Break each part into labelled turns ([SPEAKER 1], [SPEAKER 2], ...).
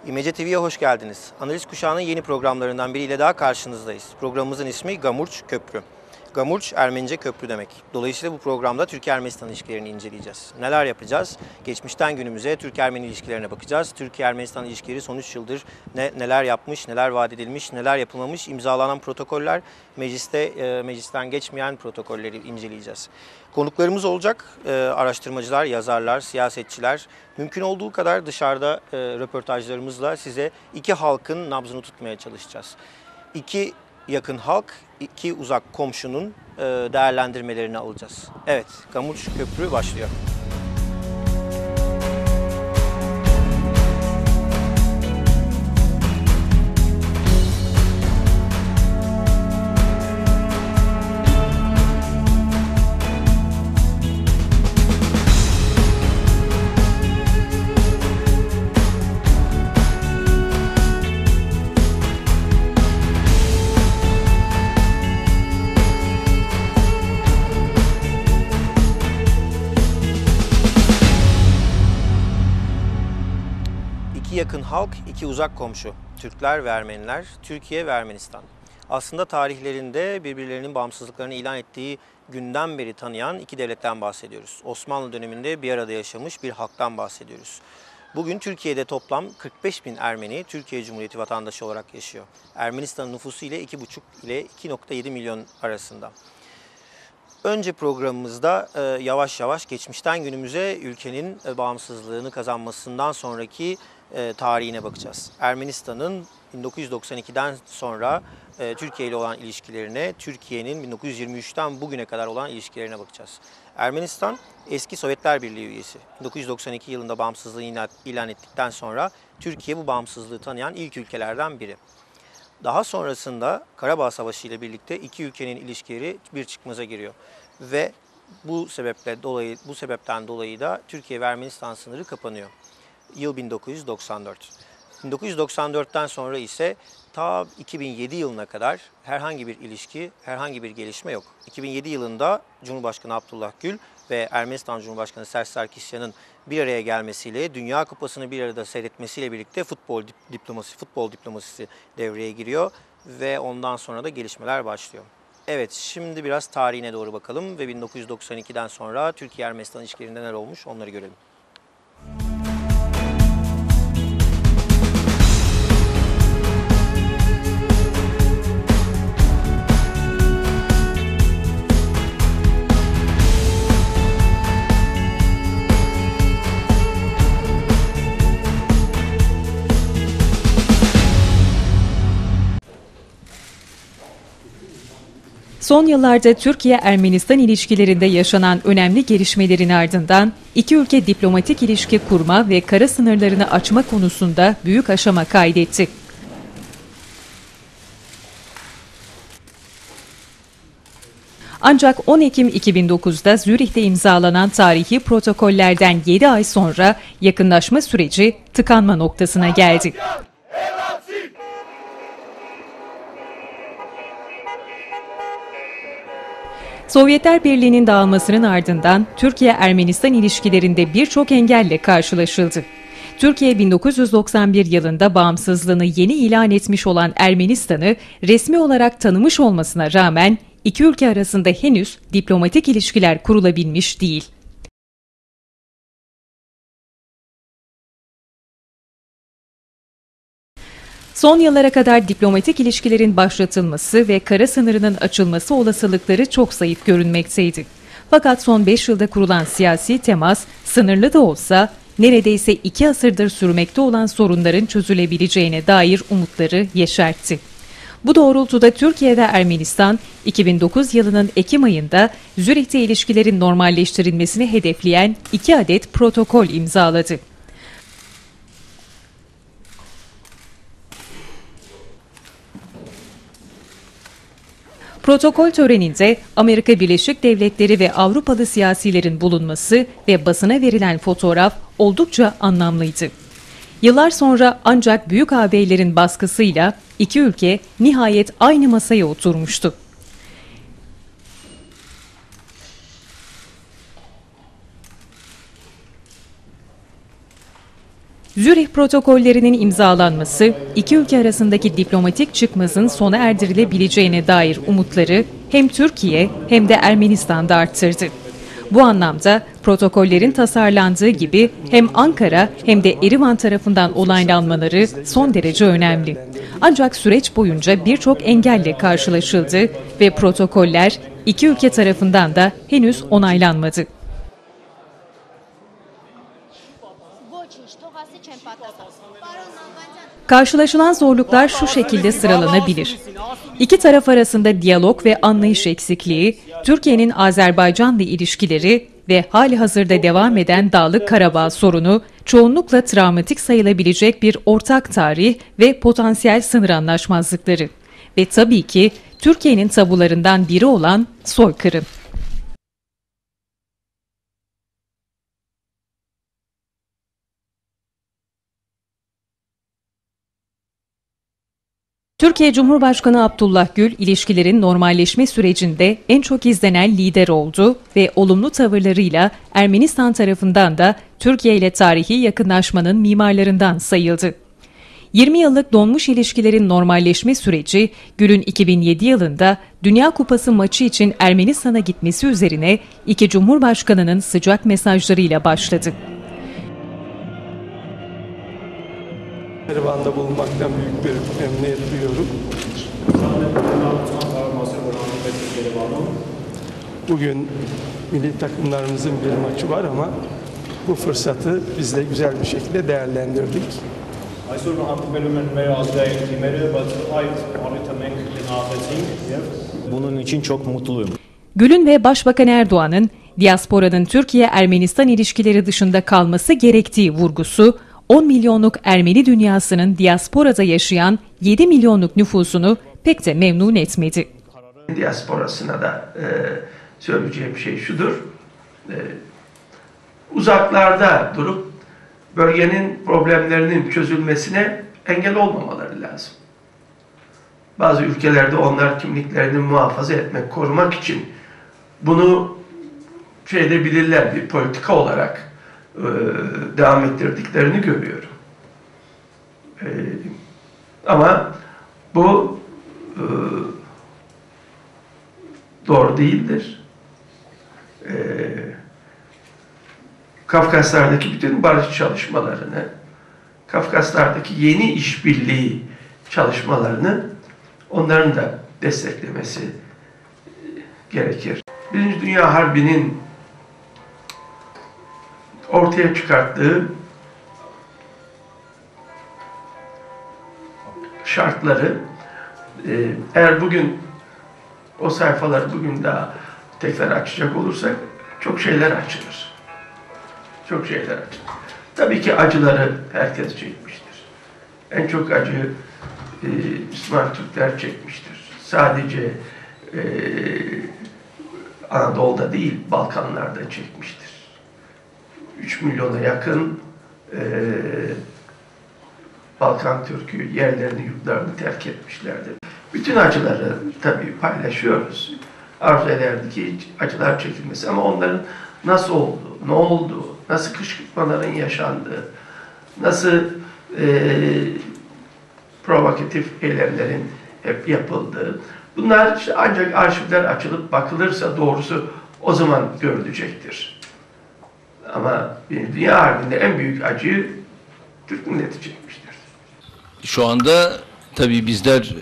[SPEAKER 1] İmece TV'ye hoş geldiniz. Analiz Kuşağı'nın yeni programlarından biriyle daha karşınızdayız. Programımızın ismi Gamurç Köprü. Gamurç, Ermenice köprü demek. Dolayısıyla bu programda Türkiye-Ermenistan ilişkilerini inceleyeceğiz. Neler yapacağız? Geçmişten günümüze Türk-Ermeni ilişkilerine bakacağız. Türkiye-Ermenistan ilişkileri son 3 yıldır neler yapmış, neler vaat edilmiş, neler yapılmamış, imzalanan protokoller, meclisten geçmeyen protokolleri inceleyeceğiz. Konuklarımız olacak, araştırmacılar, yazarlar, siyasetçiler. Mümkün olduğu kadar dışarıda röportajlarımızla size iki halkın nabzını tutmaya çalışacağız. İki yakın halk, iki uzak komşunun değerlendirmelerini alacağız. Evet, Gamurç Köprü başlıyor. İki yakın halk, iki uzak komşu. Türkler ve Ermeniler, Türkiye ve Ermenistan. Aslında tarihlerinde birbirlerinin bağımsızlıklarını ilan ettiği günden beri tanıyan iki devletten bahsediyoruz. Osmanlı döneminde bir arada yaşamış bir halktan bahsediyoruz. Bugün Türkiye'de toplam 45 bin Ermeni Türkiye Cumhuriyeti vatandaşı olarak yaşıyor. Ermenistan'ın nüfusu ile 2,5 ile 2,7 milyon arasında. Önce programımızda yavaş yavaş geçmişten günümüze ülkenin bağımsızlığını kazanmasından sonraki tarihine bakacağız. Ermenistan'ın 1992'den sonra Türkiye ile olan ilişkilerine, Türkiye'nin 1923'ten bugüne kadar olan ilişkilerine bakacağız. Ermenistan eski Sovyetler Birliği üyesi. 1992 yılında bağımsızlığını ilan ettikten sonra Türkiye bu bağımsızlığı tanıyan ilk ülkelerden biri. Daha sonrasında Karabağ Savaşı ile birlikte iki ülkenin ilişkileri bir çıkmaza giriyor. Ve bu sebepten dolayı da Türkiye ve Ermenistan sınırı kapanıyor. Yıl 1994. 1994'ten sonra ise ta 2007 yılına kadar herhangi bir ilişki, herhangi bir gelişme yok. 2007 yılında Cumhurbaşkanı Abdullah Gül ve Ermenistan Cumhurbaşkanı Serj Sarkisyan'ın bir araya gelmesiyle, Dünya Kupası'nı bir arada seyretmesiyle birlikte futbol diplomasisi devreye giriyor ve ondan sonra da gelişmeler başlıyor. Evet, şimdi biraz tarihine doğru bakalım ve 1992'den sonra Türkiye-Ermenistan ilişkilerinde neler olmuş onları görelim.
[SPEAKER 2] Son yıllarda Türkiye-Ermenistan ilişkilerinde yaşanan önemli gelişmelerin ardından iki ülke diplomatik ilişki kurma ve kara sınırlarını açma konusunda büyük aşama kaydetti. Ancak 10 Ekim 2009'da Zürih'te imzalanan tarihi protokollerden 7 ay sonra yakınlaşma süreci tıkanma noktasına geldi. Sovyetler Birliği'nin dağılmasının ardından Türkiye-Ermenistan ilişkilerinde birçok engelle karşılaşıldı. Türkiye 1991 yılında bağımsızlığını yeni ilan etmiş olan Ermenistan'ı resmi olarak tanımış olmasına rağmen iki ülke arasında henüz diplomatik ilişkiler kurulabilmiş değil. Son yıllara kadar diplomatik ilişkilerin başlatılması ve kara sınırının açılması olasılıkları çok zayıf görünmekteydi. Fakat son 5 yılda kurulan siyasi temas, sınırlı da olsa neredeyse 2 asırdır sürmekte olan sorunların çözülebileceğine dair umutları yeşertti. Bu doğrultuda Türkiye ve Ermenistan, 2009 yılının Ekim ayında Zürih'te ilişkilerin normalleştirilmesini hedefleyen 2 adet protokol imzaladı. Protokol töreninde Amerika Birleşik Devletleri ve Avrupalı siyasilerin bulunması ve basına verilen fotoğraf oldukça anlamlıydı. Yıllar sonra ancak büyük ağabeylerin baskısıyla iki ülke nihayet aynı masaya oturmuştu. Zürih protokollerinin imzalanması, iki ülke arasındaki diplomatik çıkmazın sona erdirilebileceğine dair umutları hem Türkiye hem de Ermenistan'da arttırdı. Bu anlamda protokollerin tasarlandığı gibi hem Ankara hem de Erivan tarafından onaylanmaları son derece önemli. Ancak süreç boyunca birçok engelle karşılaşıldı ve protokoller iki ülke tarafından da henüz onaylanmadı. Karşılaşılan zorluklar şu şekilde sıralanabilir. İki taraf arasında diyalog ve anlayış eksikliği, Türkiye'nin Azerbaycan'la ilişkileri ve halihazırda devam eden Dağlık Karabağ sorunu, çoğunlukla travmatik sayılabilecek bir ortak tarih ve potansiyel sınır anlaşmazlıkları. Ve tabii ki Türkiye'nin tabularından biri olan soykırım. Türkiye Cumhurbaşkanı Abdullah Gül, ilişkilerin normalleşme sürecinde en çok izlenen lider oldu ve olumlu tavırlarıyla Ermenistan tarafından da Türkiye ile tarihi yakınlaşmanın mimarlarından sayıldı. 20 yıllık donmuş ilişkilerin normalleşme süreci, Gül'ün 2007 yılında Dünya Kupası maçı için Ermenistan'a gitmesi üzerine iki Cumhurbaşkanı'nın sıcak mesajlarıyla başladı.
[SPEAKER 3] Erivan'da bulunmaktan büyük bir memnuniyet duyuyorum. Bugün milli takımlarımızın bir maçı var ama bu fırsatı biz de güzel bir şekilde değerlendirdik.
[SPEAKER 4] Bunun için çok mutluyum.
[SPEAKER 2] Gül'ün ve Başbakan Erdoğan'ın diasporanın Türkiye-Ermenistan ilişkileri dışında kalması gerektiği vurgusu, 10 milyonluk Ermeni dünyasının diasporada yaşayan 7 milyonluk nüfusunu pek de memnun etmedi.
[SPEAKER 5] Diasporasına da söyleyeceğim şey şudur. Uzaklarda durup bölgenin problemlerinin çözülmesine engel olmamaları lazım. Bazı ülkelerde onlar kimliklerini muhafaza etmek, korumak için bunu bilirler, bir politika olarak devam ettirdiklerini görüyorum. Ama bu doğru değildir. Kafkaslardaki bütün barış çalışmalarını, Kafkaslardaki yeni işbirliği çalışmalarını onların da desteklemesi gerekir. Birinci Dünya Harbi'nin ortaya çıkarttığı şartları eğer bugün o sayfaları bugün daha tekrar açacak olursak çok şeyler açılır. Çok şeyler açılır. Tabii ki acıları herkes çekmiştir. En çok acı Müslüman Türkler çekmiştir. Sadece Anadolu'da değil, Balkanlar'da çekmiştir. 3 milyona yakın Balkan Türk'ü yerlerini, yurtlarını terk etmişlerdir. Bütün acıları tabii paylaşıyoruz. Arzu ederdik ki acılar çekilmesi ama onların nasıl olduğu, ne olduğu, nasıl kışkırtmaların yaşandığı, nasıl provokatif eylemlerin hep yapıldığı, bunlar işte ancak arşivler açılıp bakılırsa doğrusu o zaman görülecektir. Ama Dünya Harbi'nde en büyük acıyı Türk milleti çekmiştir.
[SPEAKER 6] Şu anda tabii bizler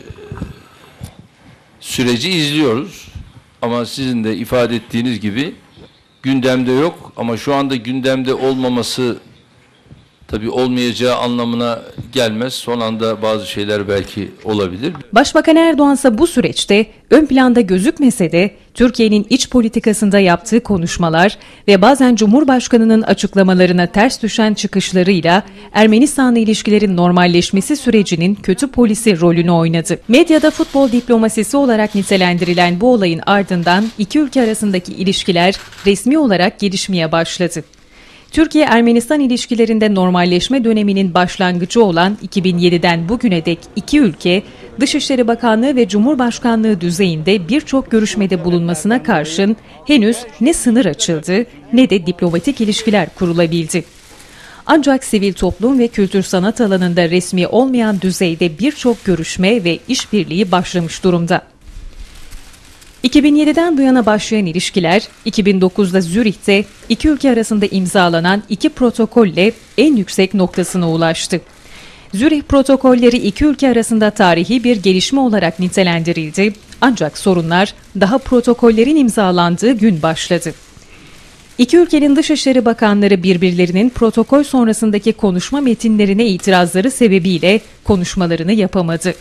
[SPEAKER 6] süreci izliyoruz ama sizin de ifade ettiğiniz gibi gündemde yok ama şu anda gündemde olmaması tabii olmayacağı anlamına gelmez. Son anda bazı şeyler belki olabilir.
[SPEAKER 2] Başbakan Erdoğan ise bu süreçte ön planda gözükmese de Türkiye'nin iç politikasında yaptığı konuşmalar ve bazen Cumhurbaşkanı'nın açıklamalarına ters düşen çıkışlarıyla Ermenistan'la ilişkilerin normalleşmesi sürecinin kötü polisi rolünü oynadı. Medyada futbol diplomasisi olarak nitelendirilen bu olayın ardından iki ülke arasındaki ilişkiler resmi olarak gelişmeye başladı. Türkiye-Ermenistan ilişkilerinde normalleşme döneminin başlangıcı olan 2007'den bugüne dek iki ülke, Dışişleri Bakanlığı ve Cumhurbaşkanlığı düzeyinde birçok görüşmede bulunmasına karşın henüz ne sınır açıldı ne de diplomatik ilişkiler kurulabildi. Ancak sivil toplum ve kültür sanat alanında resmi olmayan düzeyde birçok görüşme ve işbirliği başlamış durumda. 2007'den bu yana başlayan ilişkiler, 2009'da Zürih'te iki ülke arasında imzalanan 2 protokolle en yüksek noktasına ulaştı. Zürih protokolleri iki ülke arasında tarihi bir gelişme olarak nitelendirildi, ancak sorunlar daha protokollerin imzalandığı gün başladı. İki ülkenin Dışişleri Bakanları birbirlerinin protokol sonrasındaki konuşma metinlerine itirazları sebebiyle konuşmalarını yapamadı.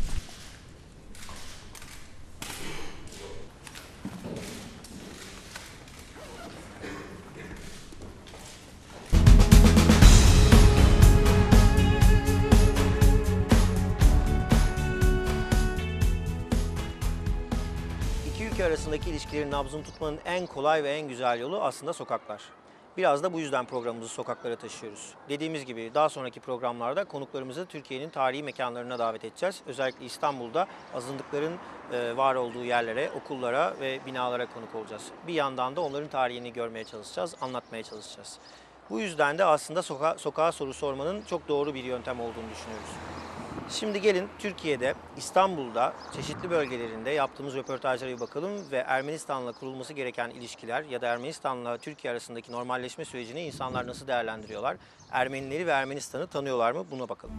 [SPEAKER 1] İki ülke arasındaki ilişkilerin nabzını tutmanın en kolay ve en güzel yolu aslında sokaklar. Biraz da bu yüzden programımızı sokaklara taşıyoruz. Dediğimiz gibi daha sonraki programlarda konuklarımızı Türkiye'nin tarihi mekanlarına davet edeceğiz. Özellikle İstanbul'da azınlıkların var olduğu yerlere, okullara ve binalara konuk olacağız. Bir yandan da onların tarihini görmeye çalışacağız, anlatmaya çalışacağız. Bu yüzden de aslında sokağa soru sormanın çok doğru bir yöntem olduğunu düşünüyoruz. Şimdi gelin Türkiye'de, İstanbul'da, çeşitli bölgelerinde yaptığımız röportajlara bir bakalım ve Ermenistan'la kurulması gereken ilişkiler ya da Ermenistan'la Türkiye arasındaki normalleşme sürecini insanlar nasıl değerlendiriyorlar? Ermenileri ve Ermenistan'ı tanıyorlar mı? Buna bakalım.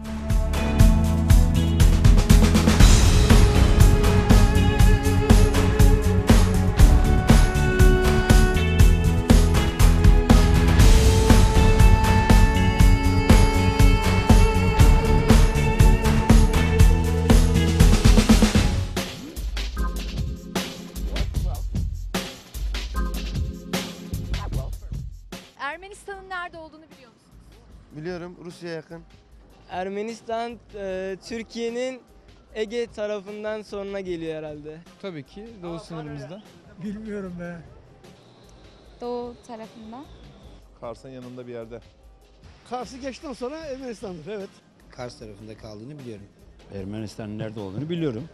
[SPEAKER 4] Ermenistan'ın nerede olduğunu biliyor musunuz?
[SPEAKER 7] Biliyorum, Rusya'ya yakın.
[SPEAKER 8] Ermenistan Türkiye'nin Ege tarafından sonra geliyor herhalde.
[SPEAKER 9] Tabii ki doğu sınırımızda.
[SPEAKER 3] Bilmiyorum be.
[SPEAKER 4] Doğu tarafında.
[SPEAKER 10] Kars'ın yanında bir yerde.
[SPEAKER 11] Kars'ı geçtikten sonra Ermenistan'dır, evet.
[SPEAKER 12] Kars tarafında kaldığını biliyorum. Ermenistan'ın nerede olduğunu biliyorum.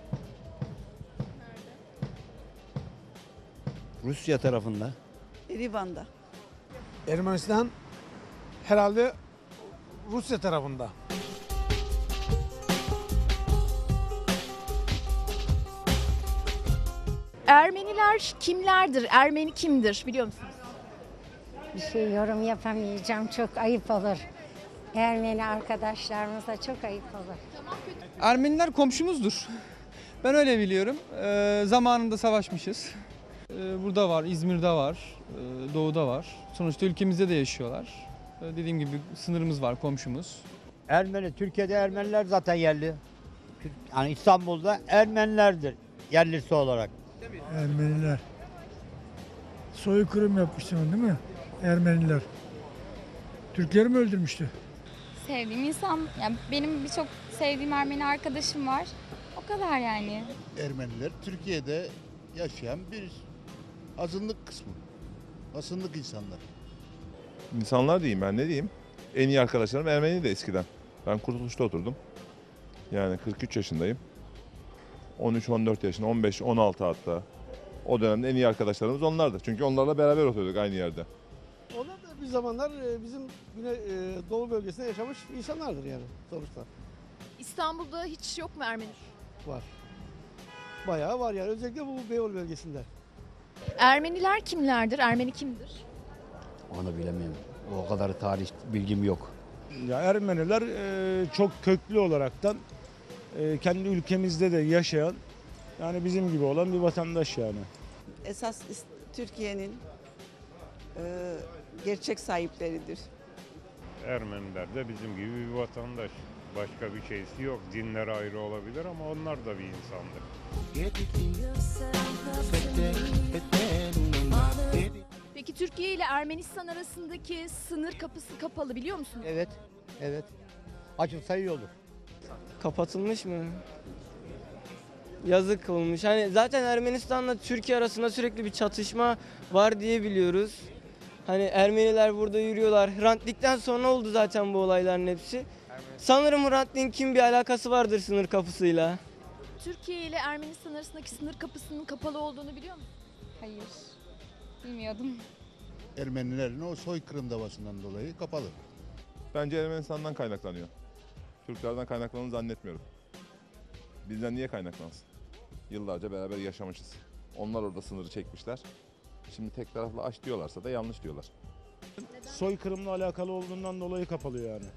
[SPEAKER 12] Rusya tarafında.
[SPEAKER 13] Erivan'da.
[SPEAKER 11] Ermenistan herhalde Rusya tarafında.
[SPEAKER 4] Ermeniler kimlerdir? Ermeni kimdir biliyor musunuz?
[SPEAKER 14] Bir şey yorum yapamayacağım. Çok ayıp olur. Ermeni arkadaşlarımıza çok ayıp olur.
[SPEAKER 9] Ermeniler komşumuzdur. Ben öyle biliyorum. Zamanında savaşmışız. Burada var, İzmir'de var, doğuda var. Sonuçta ülkemizde de yaşıyorlar. Dediğim gibi sınırımız var, komşumuz.
[SPEAKER 12] Ermeni, Türkiye'de Ermeniler zaten yerli. Yani İstanbul'da Ermenilerdir yerlisi olarak.
[SPEAKER 3] Ermeniler. Soykırım yapmıştı değil mi? Ermeniler. Türkleri mi öldürmüştü?
[SPEAKER 4] Sevdiğim insan, yani benim birçok sevdiğim Ermeni arkadaşım var. O kadar yani.
[SPEAKER 10] Ermeniler Türkiye'de yaşayan bir azınlık kısmı. Azınlık insanlar. İnsanlar diyeyim, ben ne diyeyim? En iyi arkadaşlarım Ermeniydi eskiden. Ben Kurtuluş'ta oturdum. Yani 43 yaşındayım. 13-14 yaşında, 15-16 hatta. O dönemde en iyi arkadaşlarımız onlardı. Çünkü onlarla beraber oturuyorduk aynı yerde.
[SPEAKER 11] Onlar da bir zamanlar bizim yine Doğu bölgesinde yaşamış insanlardır yani sonuçta.
[SPEAKER 4] İstanbul'da hiç yok mu Ermeni?
[SPEAKER 11] Var. Bayağı var yani, özellikle bu Beyoğlu bölgesinde.
[SPEAKER 4] Ermeniler kimlerdir? Ermeni kimdir?
[SPEAKER 12] Onu bilemiyorum. O kadar tarih bilgim yok.
[SPEAKER 15] Ya Ermeniler çok köklü olaraktan kendi ülkemizde de yaşayan, yani bizim gibi olan bir vatandaş yani.
[SPEAKER 13] Esas Türkiye'nin gerçek sahipleridir.
[SPEAKER 16] Ermeniler de bizim gibi bir vatandaş. Başka bir şeysi yok. Dinler ayrı olabilir ama onlar da bir insandır.
[SPEAKER 4] Peki Türkiye ile Ermenistan arasındaki sınır kapısı kapalı biliyor musunuz?
[SPEAKER 12] Evet, evet. Açılsa iyi olur.
[SPEAKER 8] Kapatılmış mı? Yazık olmuş. Hani zaten Ermenistan'la Türkiye arasında sürekli bir çatışma var diye biliyoruz. Hani Ermeniler burada yürüyorlar. Hrant Dink'ten sonra oldu zaten bu olayların hepsi. Sanırım Hrant Dink'in bir alakası vardır sınır kapısıyla.
[SPEAKER 4] Türkiye ile Ermenistan arasındaki sınır kapısının kapalı olduğunu biliyor musun? Hayır. Bilmiyordum.
[SPEAKER 10] Ermenilerin o soykırım davasından dolayı kapalı. Bence Ermenistan'dan kaynaklanıyor. Türklerden kaynaklandığını zannetmiyorum. Bizden niye kaynaklansın? Yıllarca beraber yaşamışız. Onlar orada sınırı çekmişler. Şimdi tek taraflı aç diyorlarsa da yanlış diyorlar.
[SPEAKER 15] Soykırımla alakalı olduğundan dolayı kapalı yani.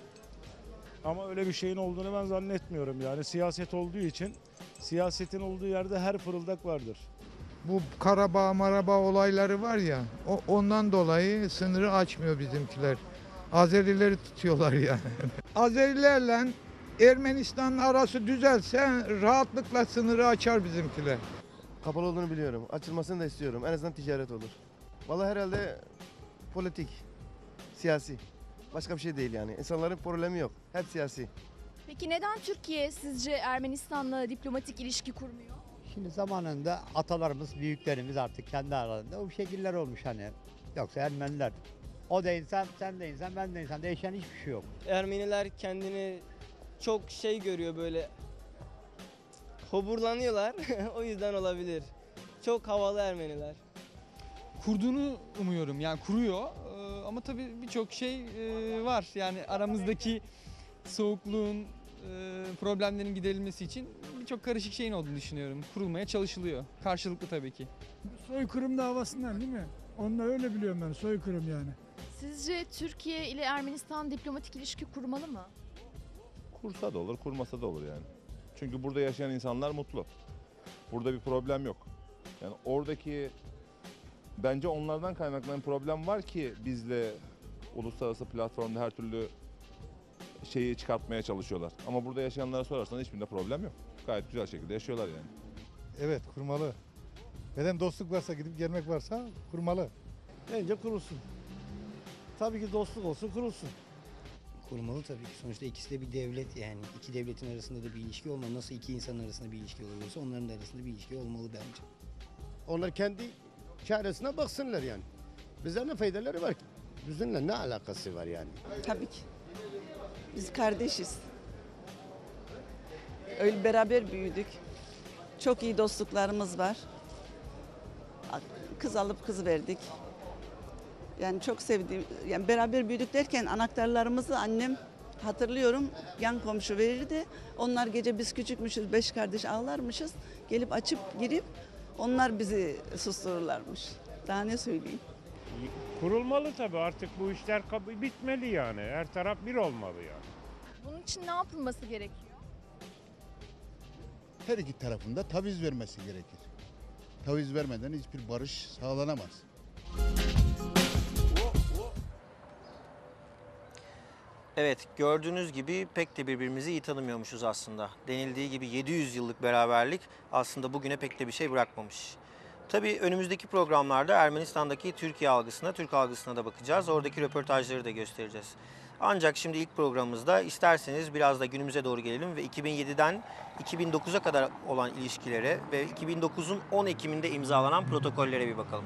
[SPEAKER 15] Ama öyle bir şeyin olduğunu ben zannetmiyorum yani. Siyaset olduğu için, siyasetin olduğu yerde her fırıldak vardır.
[SPEAKER 17] Bu Karabağ olayları var ya, ondan dolayı sınırı açmıyor bizimkiler. Azerileri tutuyorlar yani. Azerilerle Ermenistan'ın arası düzelse rahatlıkla sınırı açar bizimkiler.
[SPEAKER 7] Kapalı olduğunu biliyorum. Açılmasını da istiyorum. En azından ticaret olur. Vallahi herhalde politik, siyasi. Başka bir şey değil yani. İnsanların problemi yok. Hep siyasi.
[SPEAKER 18] Peki neden Türkiye sizce Ermenistan'la diplomatik ilişki kurmuyor?
[SPEAKER 12] Şimdi zamanında atalarımız, büyüklerimiz artık kendi aralarında o şekiller olmuş hani. Yoksa Ermeniler. O da insan, sen de insan, ben de insan. Değişen hiçbir şey yok.
[SPEAKER 8] Ermeniler kendini çok şey görüyor böyle. Hoburlanıyorlar. O yüzden olabilir. Çok havalı Ermeniler.
[SPEAKER 9] Kurduğunu umuyorum yani kuruyor. Ama tabii birçok şey var. Yani aramızdaki soğukluğun, problemlerin giderilmesi için birçok karışık şeyin olduğunu düşünüyorum. Kurulmaya çalışılıyor. Karşılıklı tabii ki.
[SPEAKER 19] Soykırım davasından değil mi? Onu da öyle biliyorum ben, soykırım yani.
[SPEAKER 18] Sizce Türkiye ile Ermenistan diplomatik ilişki kurmalı mı?
[SPEAKER 10] Kursa da olur, kurmasa da olur yani. Çünkü burada yaşayan insanlar mutlu. Burada bir problem yok. Yani oradaki bence onlardan kaynaklanan problem var ki bizle uluslararası platformda her türlü şeyi çıkartmaya çalışıyorlar. Ama burada yaşayanlara sorarsan hiçbirinde problem yok. Gayet güzel şekilde yaşıyorlar yani.
[SPEAKER 19] Evet, kurmalı. Neden dostluk varsa, gidip gelmek varsa kurmalı.
[SPEAKER 11] Bence kurulsun. Tabii ki dostluk olsun, kurulsun.
[SPEAKER 20] Kurmalı tabii ki. Sonuçta ikisi de bir devlet yani. İki devletin arasında da bir ilişki olmalı. Nasıl iki insanın arasında bir ilişki oluyorsa onların da arasında bir ilişki olmalı bence.
[SPEAKER 11] Onlar kendi çaresine baksınlar yani. Bize ne faydaları var ki? Bizimle ne alakası var yani?
[SPEAKER 13] Tabii ki. Biz kardeşiz. Öyle beraber büyüdük. Çok iyi dostluklarımız var. Kız alıp kız verdik. Yani çok sevdiğim, yani beraber büyüdük derken anahtarlarımızı annem hatırlıyorum yan komşu verirdi. Onlar gece biz küçükmüşüz, 5 kardeş ağlarmışız. Gelip açıp girip onlar bizi sustururlarmış. Daha ne söyleyeyim?
[SPEAKER 16] Kurulmalı tabii, artık bu işler bitmeli yani. Her taraf bir olmalı yani.
[SPEAKER 18] Bunun için ne yapılması gerekiyor?
[SPEAKER 21] Her iki tarafında taviz vermesi gerekir. Taviz vermeden hiçbir barış sağlanamaz.
[SPEAKER 1] Evet, gördüğünüz gibi pek de birbirimizi iyi tanımıyormuşuz aslında. Denildiği gibi 700 yıllık beraberlik aslında bugüne pek de bir şey bırakmamış. Tabii önümüzdeki programlarda Ermenistan'daki Türkiye algısına, Türk algısına da bakacağız. Oradaki röportajları da göstereceğiz. Ancak şimdi ilk programımızda isterseniz biraz da günümüze doğru gelelim ve 2007'den 2009'a kadar olan ilişkilere ve 2009'un 10 Ekim'inde imzalanan protokollere bir bakalım.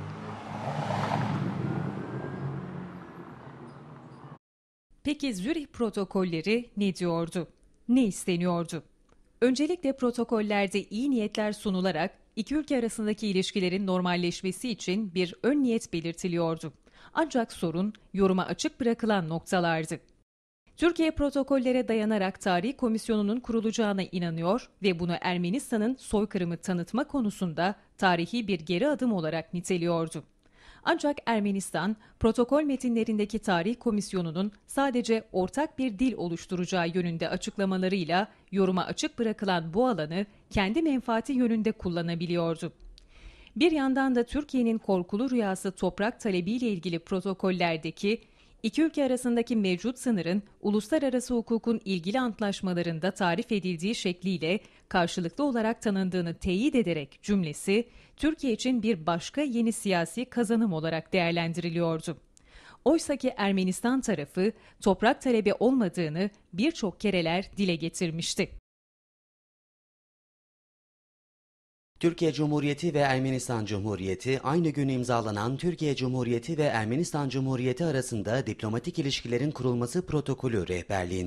[SPEAKER 2] Peki Zürih protokolleri ne diyordu? Ne isteniyordu? Öncelikle protokollerde iyi niyetler sunularak iki ülke arasındaki ilişkilerin normalleşmesi için bir ön niyet belirtiliyordu. Ancak sorun yoruma açık bırakılan noktalardı. Türkiye protokollere dayanarak Tarih Komisyonu'nun kurulacağına inanıyor ve bunu Ermenistan'ın soykırımı tanıtma konusunda tarihi bir geri adım olarak niteliyordu. Ancak Ermenistan, protokol metinlerindeki Tarih Komisyonu'nun sadece ortak bir dil oluşturacağı yönünde açıklamalarıyla yoruma açık bırakılan bu alanı kendi menfaati yönünde kullanabiliyordu. Bir yandan da Türkiye'nin korkulu rüyası toprak talebiyle ilgili protokollerdeki iki ülke arasındaki mevcut sınırın uluslararası hukukun ilgili antlaşmalarında tarif edildiği şekliyle karşılıklı olarak tanındığını teyit ederek cümlesi Türkiye için bir başka yeni siyasi kazanım olarak değerlendiriliyordu. Oysaki Ermenistan tarafı toprak talebi olmadığını birçok kereler dile getirmişti.
[SPEAKER 22] Türkiye Cumhuriyeti ve Ermenistan Cumhuriyeti aynı gün imzalanan Türkiye Cumhuriyeti ve Ermenistan Cumhuriyeti arasında diplomatik ilişkilerin kurulması protokolü rehberliğinde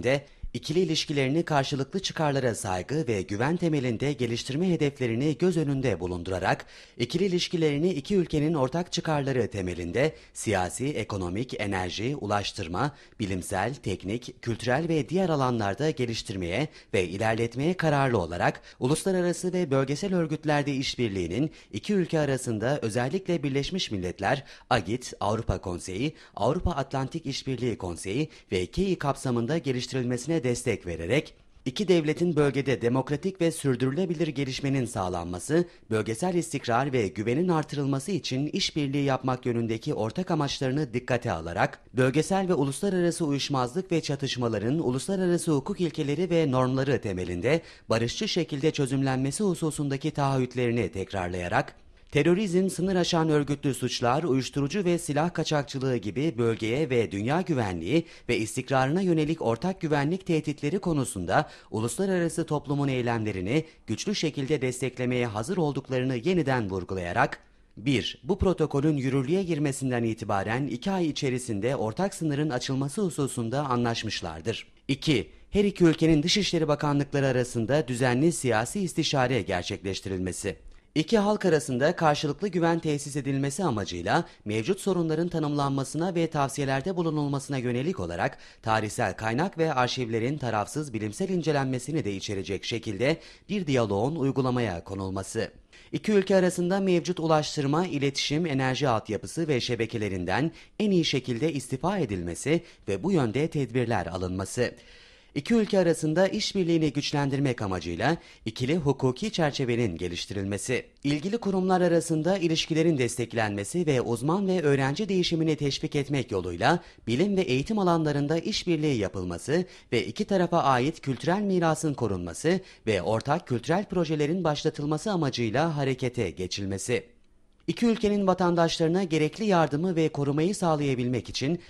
[SPEAKER 22] ikili ilişkilerini karşılıklı çıkarlara saygı ve güven temelinde geliştirme hedeflerini göz önünde bulundurarak, ikili ilişkilerini iki ülkenin ortak çıkarları temelinde siyasi, ekonomik, enerji, ulaştırma, bilimsel, teknik, kültürel ve diğer alanlarda geliştirmeye ve ilerletmeye kararlı olarak, uluslararası ve bölgesel örgütlerde işbirliğinin iki ülke arasında özellikle Birleşmiş Milletler, AGİT, Avrupa Konseyi, Avrupa Atlantik İşbirliği Konseyi ve KEI kapsamında geliştirilmesine destek vererek, iki devletin bölgede demokratik ve sürdürülebilir gelişmenin sağlanması, bölgesel istikrar ve güvenin artırılması için işbirliği yapmak yönündeki ortak amaçlarını dikkate alarak, bölgesel ve uluslararası uyuşmazlık ve çatışmaların uluslararası hukuk ilkeleri ve normları temelinde barışçı şekilde çözümlenmesi hususundaki taahhütlerini tekrarlayarak, terörizm, sınır aşan örgütlü suçlar, uyuşturucu ve silah kaçakçılığı gibi bölgeye ve dünya güvenliği ve istikrarına yönelik ortak güvenlik tehditleri konusunda uluslararası toplumun eylemlerini güçlü şekilde desteklemeye hazır olduklarını yeniden vurgulayarak, 1. Bu protokolün yürürlüğe girmesinden itibaren 2 ay içerisinde ortak sınırın açılması hususunda anlaşmışlardır. 2. Her iki ülkenin Dışişleri Bakanlıkları arasında düzenli siyasi istişare gerçekleştirilmesi. İki halk arasında karşılıklı güven tesis edilmesi amacıyla mevcut sorunların tanımlanmasına ve tavsiyelerde bulunulmasına yönelik olarak tarihsel kaynak ve arşivlerin tarafsız bilimsel incelenmesini de içerecek şekilde bir diyaloğun uygulamaya konulması. İki ülke arasında mevcut ulaştırma, iletişim, enerji altyapısı ve şebekelerinden en iyi şekilde istifa edilmesi ve bu yönde tedbirler alınması. İki ülke arasında işbirliğini güçlendirmek amacıyla ikili hukuki çerçevenin geliştirilmesi, ilgili kurumlar arasında ilişkilerin desteklenmesi ve uzman ve öğrenci değişimini teşvik etmek yoluyla bilim ve eğitim alanlarında işbirliği yapılması ve iki tarafa ait kültürel mirasın korunması ve ortak kültürel projelerin başlatılması amacıyla harekete geçilmesi. İki ülkenin vatandaşlarına gerekli yardımı ve korumayı sağlayabilmek için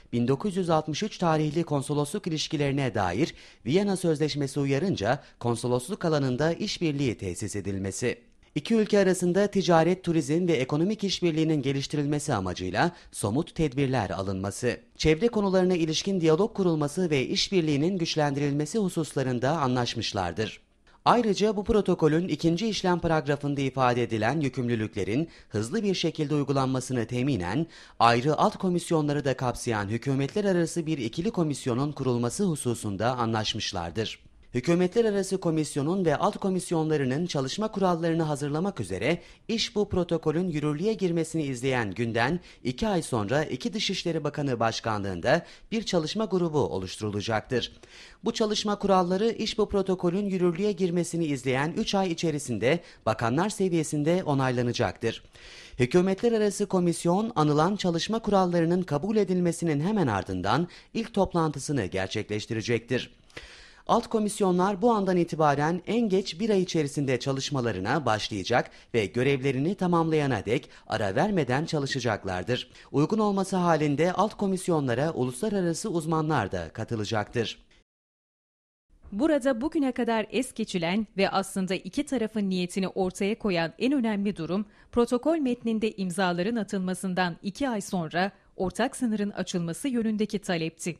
[SPEAKER 22] 1963 tarihli konsolosluk ilişkilerine dair Viyana Sözleşmesi uyarınca konsolosluk alanında işbirliği tesis edilmesi. İki ülke arasında ticaret, turizm ve ekonomik işbirliğinin geliştirilmesi amacıyla somut tedbirler alınması, çevre konularına ilişkin diyalog kurulması ve işbirliğinin güçlendirilmesi hususlarında anlaşmışlardır. Ayrıca bu protokolün 2. işlem paragrafında ifade edilen yükümlülüklerin hızlı bir şekilde uygulanmasını teminen ayrı alt komisyonları da kapsayan hükümetler arası bir ikili komisyonun kurulması hususunda anlaşmışlardır. Hükümetler arası komisyonun ve alt komisyonlarının çalışma kurallarını hazırlamak üzere iş bu protokolün yürürlüğe girmesini izleyen günden 2 ay sonra iki Dışişleri Bakanı Başkanlığında bir çalışma grubu oluşturulacaktır. Bu çalışma kuralları iş bu protokolün yürürlüğe girmesini izleyen 3 ay içerisinde bakanlar seviyesinde onaylanacaktır. Hükümetler arası komisyon anılan çalışma kurallarının kabul edilmesinin hemen ardından ilk toplantısını gerçekleştirecektir. Alt komisyonlar bu andan itibaren en geç 1 ay içerisinde çalışmalarına başlayacak ve görevlerini tamamlayana dek ara vermeden çalışacaklardır. Uygun olması halinde alt komisyonlara uluslararası uzmanlar da katılacaktır.
[SPEAKER 2] Burada bugüne kadar es geçilen ve aslında iki tarafın niyetini ortaya koyan en önemli durum, protokol metninde imzaların atılmasından 2 ay sonra ortak sınırın açılması yönündeki talepti.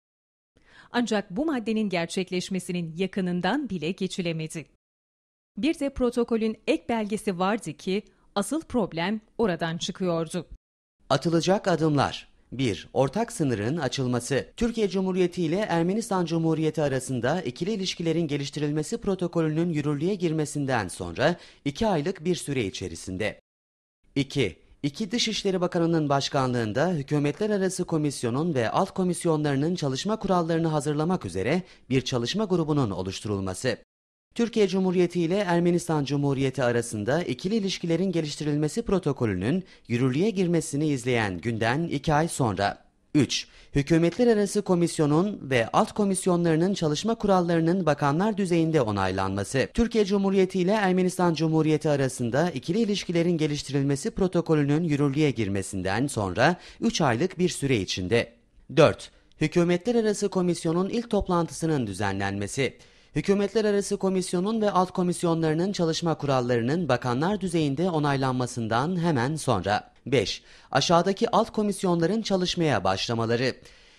[SPEAKER 2] Ancak bu maddenin gerçekleşmesinin yakınından bile geçilemedi. Bir de protokolün ek belgesi vardı ki asıl problem oradan çıkıyordu.
[SPEAKER 22] Atılacak adımlar: 1. Ortak sınırın açılması. Türkiye Cumhuriyeti ile Ermenistan Cumhuriyeti arasında ikili ilişkilerin geliştirilmesi protokolünün yürürlüğe girmesinden sonra 2 aylık bir süre içerisinde. 2. İki Dışişleri Bakanı'nın başkanlığında hükümetler arası komisyonun ve alt komisyonlarının çalışma kurallarını hazırlamak üzere bir çalışma grubunun oluşturulması. Türkiye Cumhuriyeti ile Ermenistan Cumhuriyeti arasında ikili ilişkilerin geliştirilmesi protokolünün yürürlüğe girmesini izleyen günden 2 ay sonra. 3. Hükümetler arası komisyonun ve alt komisyonlarının çalışma kurallarının bakanlar düzeyinde onaylanması. Türkiye Cumhuriyeti ile Ermenistan Cumhuriyeti arasında ikili ilişkilerin geliştirilmesi protokolünün yürürlüğe girmesinden sonra 3 aylık bir süre içinde. 4. Hükümetler arası komisyonun ilk toplantısının düzenlenmesi. Hükümetler arası komisyonun ve alt komisyonlarının çalışma kurallarının bakanlar düzeyinde onaylanmasından hemen sonra. 5. Aşağıdaki alt komisyonların çalışmaya başlamaları.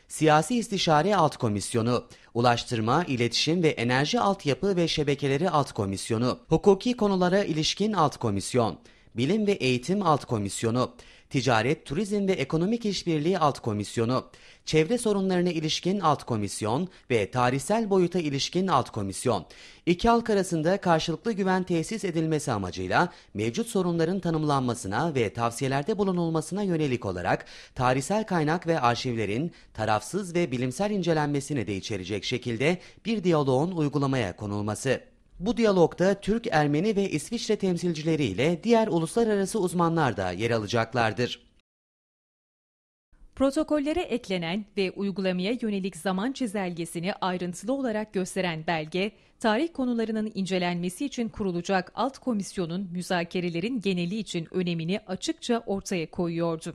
[SPEAKER 22] Siyasi İstişare Alt Komisyonu, Ulaştırma, İletişim ve Enerji Altyapı ve Şebekeleri Alt Komisyonu, Hukuki Konulara İlişkin Alt Komisyon, Bilim ve Eğitim Alt Komisyonu, Ticaret, Turizm ve Ekonomik İşbirliği Alt Komisyonu, Çevre Sorunlarına İlişkin Alt Komisyon ve Tarihsel Boyuta İlişkin Alt Komisyon, iki halk arasında karşılıklı güven tesis edilmesi amacıyla mevcut sorunların tanımlanmasına ve tavsiyelerde bulunulmasına yönelik olarak tarihsel kaynak ve arşivlerin tarafsız ve bilimsel incelenmesini de içerecek şekilde bir diyaloğun uygulamaya konulması. Bu diyalogda Türk, Ermeni ve İsviçre temsilcileriyle diğer uluslararası uzmanlar da yer alacaklardır.
[SPEAKER 2] Protokollere eklenen ve uygulamaya yönelik zaman çizelgesini ayrıntılı olarak gösteren belge, tarih konularının incelenmesi için kurulacak alt komisyonun müzakerelerin geneli için önemini açıkça ortaya koyuyordu.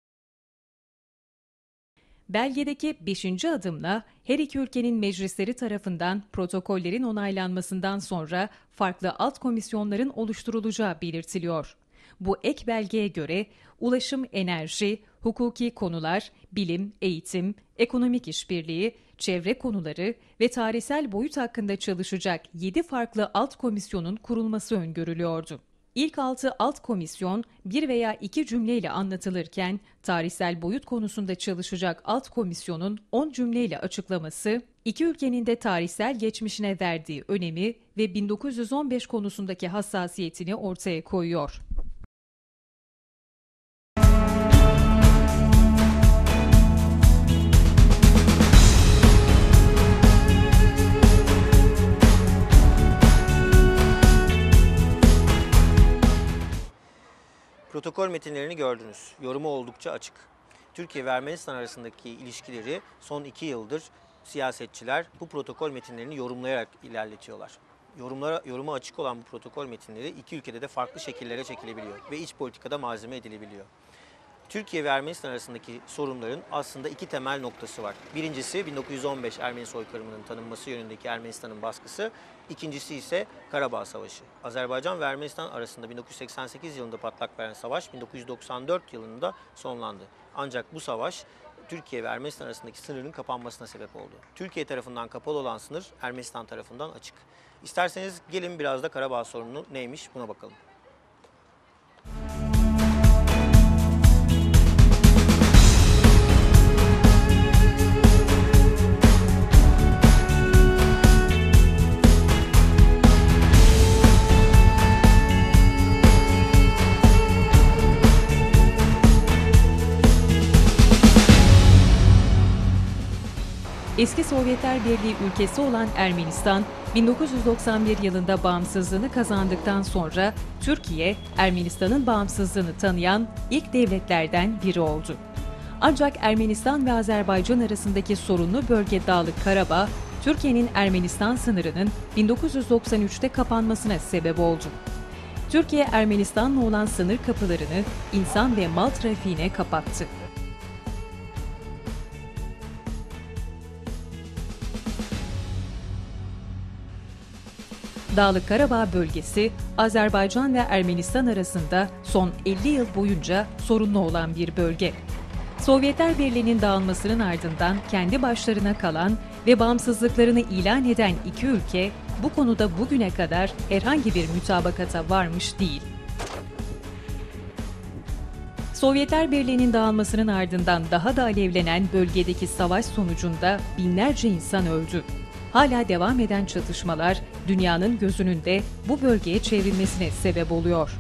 [SPEAKER 2] Belgedeki 5. adımla her iki ülkenin meclisleri tarafından protokollerin onaylanmasından sonra farklı alt komisyonların oluşturulacağı belirtiliyor. Bu ek belgeye göre ulaşım, enerji, hukuki konular, bilim, eğitim, ekonomik işbirliği, çevre konuları ve tarihsel boyut hakkında çalışacak 7 farklı alt komisyonun kurulması öngörülüyordu. İlk 6 alt komisyon bir veya iki cümleyle anlatılırken tarihsel boyut konusunda çalışacak alt komisyonun 10 cümleyle açıklaması, iki ülkenin de tarihsel geçmişine verdiği önemi ve 1915 konusundaki hassasiyetini ortaya koyuyor.
[SPEAKER 1] Protokol metinlerini gördünüz. Yorumu oldukça açık. Türkiye ve Ermenistan arasındaki ilişkileri son 2 yıldır siyasetçiler bu protokol metinlerini yorumlayarak ilerletiyorlar. Yoruma açık olan bu protokol metinleri iki ülkede de farklı şekillere çekilebiliyor ve iç politikada malzeme edilebiliyor. Türkiye ve Ermenistan arasındaki sorunların aslında iki temel noktası var. Birincisi 1915 Ermeni soykırımının tanınması yönündeki Ermenistan'ın baskısı. İkincisi ise Karabağ Savaşı. Azerbaycan ve Ermenistan arasında 1988 yılında patlak veren savaş 1994 yılında sonlandı. Ancak bu savaş Türkiye ve Ermenistan arasındaki sınırın kapanmasına sebep oldu. Türkiye tarafından kapalı olan sınır Ermenistan tarafından açık. İsterseniz gelin biraz da Karabağ sorunu neymiş buna bakalım.
[SPEAKER 2] Eski Sovyetler Birliği ülkesi olan Ermenistan, 1991 yılında bağımsızlığını kazandıktan sonra Türkiye, Ermenistan'ın bağımsızlığını tanıyan ilk devletlerden biri oldu. Ancak Ermenistan ve Azerbaycan arasındaki sorunlu bölge Dağlık Karabağ, Türkiye'nin Ermenistan sınırının 1993'te kapanmasına sebep oldu. Türkiye, Ermenistan'la olan sınır kapılarını insan ve mal trafiğine kapattı. Dağlık Karabağ bölgesi, Azerbaycan ve Ermenistan arasında son 50 yıl boyunca sorunlu olan bir bölge. Sovyetler Birliği'nin dağılmasının ardından kendi başlarına kalan ve bağımsızlıklarını ilan eden iki ülke, bu konuda bugüne kadar herhangi bir mütabakata varmış değil. Sovyetler Birliği'nin dağılmasının ardından daha da alevlenen bölgedeki savaş sonucunda binlerce insan öldü. Hala devam eden çatışmalar dünyanın gözünün de bu bölgeye çevrilmesine sebep oluyor.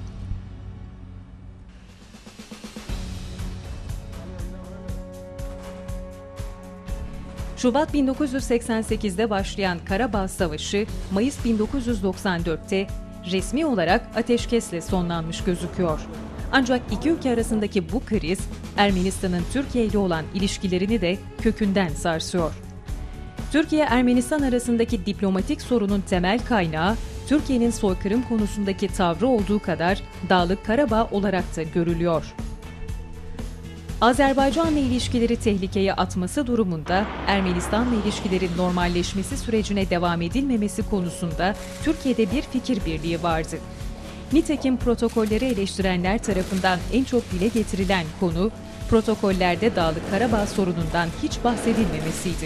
[SPEAKER 2] Şubat 1988'de başlayan Karabağ Savaşı, Mayıs 1994'te resmi olarak ateşkesle sonlanmış gözüküyor. Ancak iki ülke arasındaki bu kriz, Ermenistan'ın Türkiye ile olan ilişkilerini de kökünden sarsıyor. Türkiye-Ermenistan arasındaki diplomatik sorunun temel kaynağı, Türkiye'nin soykırım konusundaki tavrı olduğu kadar Dağlık Karabağ olarak da görülüyor. Azerbaycan'la ilişkileri tehlikeye atması durumunda Ermenistan'la ilişkilerin normalleşmesi sürecine devam edilmemesi konusunda Türkiye'de bir fikir birliği vardı. Nitekim protokolleri eleştirenler tarafından en çok dile getirilen konu, protokollerde Dağlık Karabağ sorunundan hiç bahsedilmemesiydi.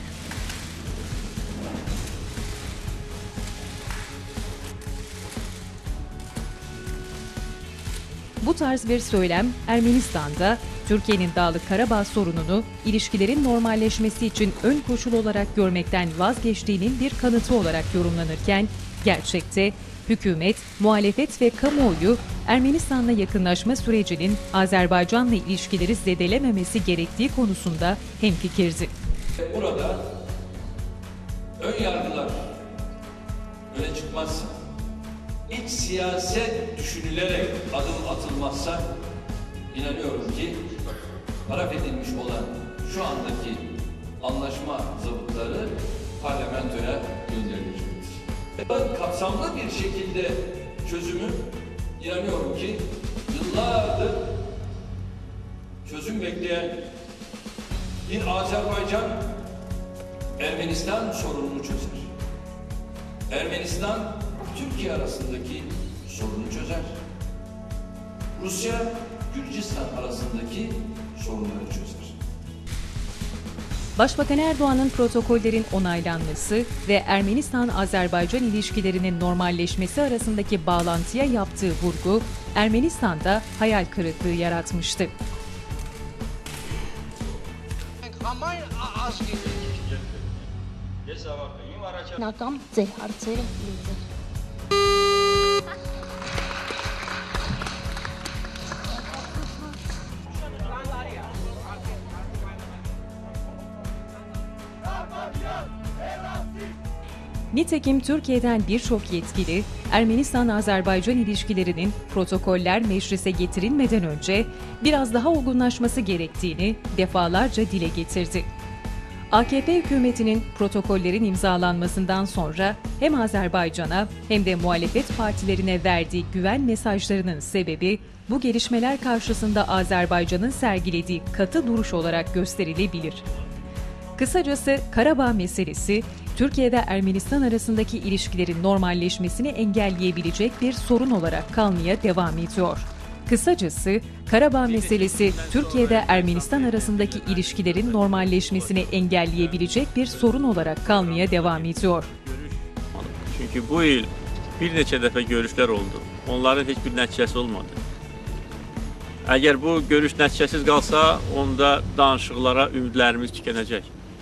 [SPEAKER 2] Bu tarz bir söylem Ermenistan'da Türkiye'nin Dağlık Karabağ sorununu ilişkilerin normalleşmesi için ön koşul olarak görmekten vazgeçtiğinin bir kanıtı olarak yorumlanırken, gerçekte hükümet, muhalefet ve kamuoyu Ermenistan'la yakınlaşma sürecinin Azerbaycan'la ilişkileri zedelememesi gerektiği konusunda hemfikirdi.
[SPEAKER 5] Burada ön yargılar öne çıkmazsa, iç siyaset düşünülerek adım atılmazsa inanıyorum ki taraf edilmiş olan şu andaki anlaşma zabıtları parlamentoya gönderilecektir. Kapsamlı bir şekilde çözümü inanıyorum ki yıllardır çözüm bekleyen bir Azerbaycan Ermenistan sorununu çözer. Ermenistan Türkiye arasındaki sorunu çözer. Rusya Gürcistan arasındaki sorunları çözer.
[SPEAKER 2] Başbakan Erdoğan'ın protokollerin onaylanması ve Ermenistan-Azerbaycan ilişkilerinin normalleşmesi arasındaki bağlantıya yaptığı vurgu Ermenistan'da hayal kırıklığı yaratmıştı. Nitekim Türkiye'den birçok yetkili Ermenistan-Azerbaycan ilişkilerinin protokoller meclise getirilmeden önce biraz daha olgunlaşması gerektiğini defalarca dile getirdi. AKP hükümetinin protokollerin imzalanmasından sonra hem Azerbaycan'a hem de muhalefet partilerine verdiği güven mesajlarının sebebi bu gelişmeler karşısında Azerbaycan'ın sergilediği katı duruş olarak gösterilebilir. Kısacası Karabağ meselesi, Türkiye ve Ermenistan arasındaki ilişkilerin normalleşmesini engelleyebilecek bir sorun olarak kalmaya devam ediyor. Kısacası Karabağ meselesi, Türkiye ve Ermenistan arasındaki ilişkilerin normalleşmesini engelleyebilecek bir sorun olarak kalmaya devam ediyor.
[SPEAKER 6] Çünkü bu yıl bir neçə dəfə görüşlər oldu. Onların heç bir nəticəsi olmadı. Əgər bu görüş nəticəsiz qalsa, onda danışıqlara ümidlərimiz tükənəcək.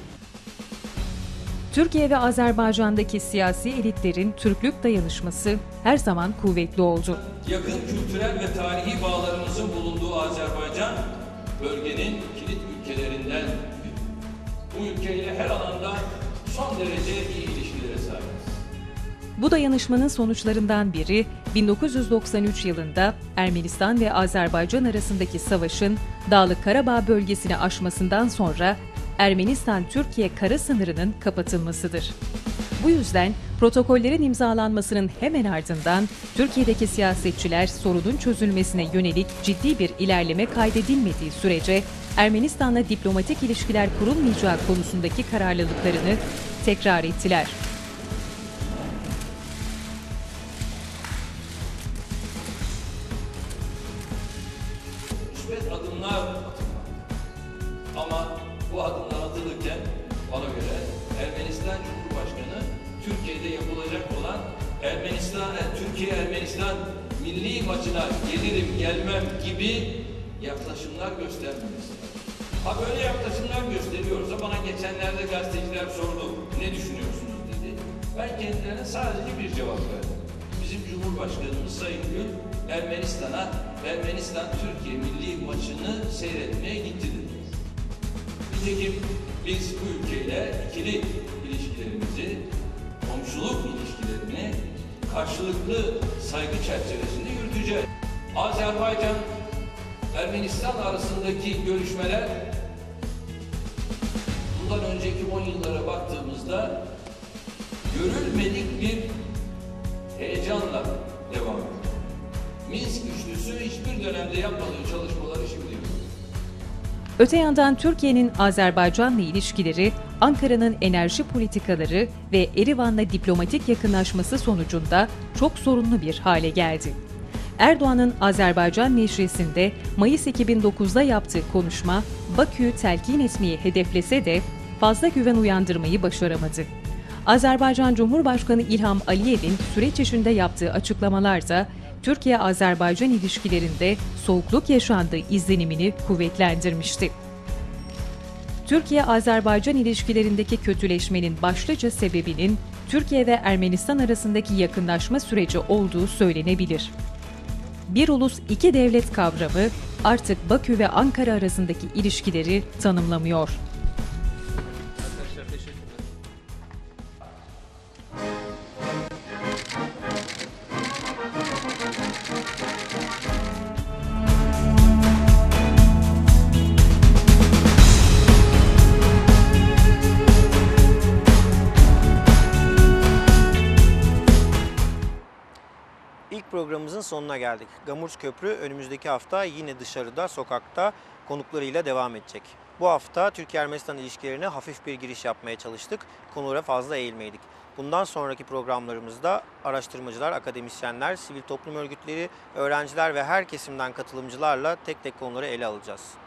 [SPEAKER 2] Türkiye ve Azerbaycan'daki siyasi elitlerin Türklük dayanışması her zaman kuvvetli oldu.
[SPEAKER 5] Yakın kültürel ve tarihi bağlarımızın bulunduğu Azerbaycan, bölgenin kilit ülkelerinden biri. Bu ülkeyle her alanda son derece iyi ilişkilere sahibiz.
[SPEAKER 2] Bu dayanışmanın sonuçlarından biri 1993 yılında Ermenistan ve Azerbaycan arasındaki savaşın Dağlık Karabağ bölgesini aşmasından sonra Ermenistan-Türkiye kara sınırının kapatılmasıdır. Bu yüzden protokollerin imzalanmasının hemen ardından Türkiye'deki siyasetçiler sorunun çözülmesine yönelik ciddi bir ilerleme kaydedilmediği sürece Ermenistan'la diplomatik ilişkiler kurulmayacağı konusundaki kararlılıklarını tekrar ettiler.
[SPEAKER 5] Müsbet adımlar atılmalı. Ama bu adımlar atılırken bana göre Ermenistan Cumhurbaşkanı Türkiye'de yapılacak olan Türkiye-Ermenistan milli maçına gelirim gelmem gibi yaklaşımlar göstermemesi. Ha böyle yaklaşımlar gösteriyorsa bana geçenlerde gazeteciler sordu. Ne düşünüyorsunuz dedi. Ben kendilerine sadece bir cevap verdim. Bizim Cumhurbaşkanımız Sayın Gül Ermenistan-Türkiye milli maçını seyretmeye gitti dedi. Nitekim biz bu ülkeyle ikili ilişkilerimizi, komşuluk ilişkilerini karşılıklı saygı çerçevesinde yürüteceğiz. Azerbaycan, Ermenistan arasındaki görüşmeler bundan önceki 10 yıllara baktığımızda görülmedik bir heyecanla devam ediyor. Minsk üçlüsü hiçbir dönemde yapmadığı çalışmaları şimdi yapıyor.
[SPEAKER 2] Öte yandan Türkiye'nin Azerbaycan'la ilişkileri, Ankara'nın enerji politikaları ve Erivan'la diplomatik yakınlaşması sonucunda çok sorunlu bir hale geldi. Erdoğan'ın Azerbaycan Meclisi'nde Mayıs 2009'da yaptığı konuşma Bakü'yü telkin etmeyi hedeflese de fazla güven uyandırmayı başaramadı. Azerbaycan Cumhurbaşkanı İlham Aliyev'in süreç içinde yaptığı açıklamalar da Türkiye-Azerbaycan ilişkilerinde soğukluk yaşandığı izlenimini kuvvetlendirmişti. Türkiye-Azerbaycan ilişkilerindeki kötüleşmenin başlıca sebebinin Türkiye ve Ermenistan arasındaki yakınlaşma süreci olduğu söylenebilir. Bir ulus iki devlet kavramı artık Bakü ve Ankara arasındaki ilişkileri tanımlamıyor.
[SPEAKER 1] İlk programımızın sonuna geldik. Gamurç Köprü önümüzdeki hafta yine dışarıda, sokakta konuklarıyla devam edecek. Bu hafta Türkiye-Ermenistan ilişkilerine hafif bir giriş yapmaya çalıştık. Konulara fazla eğilmeydik. Bundan sonraki programlarımızda araştırmacılar, akademisyenler, sivil toplum örgütleri, öğrenciler ve her kesimden katılımcılarla tek tek konuları ele alacağız.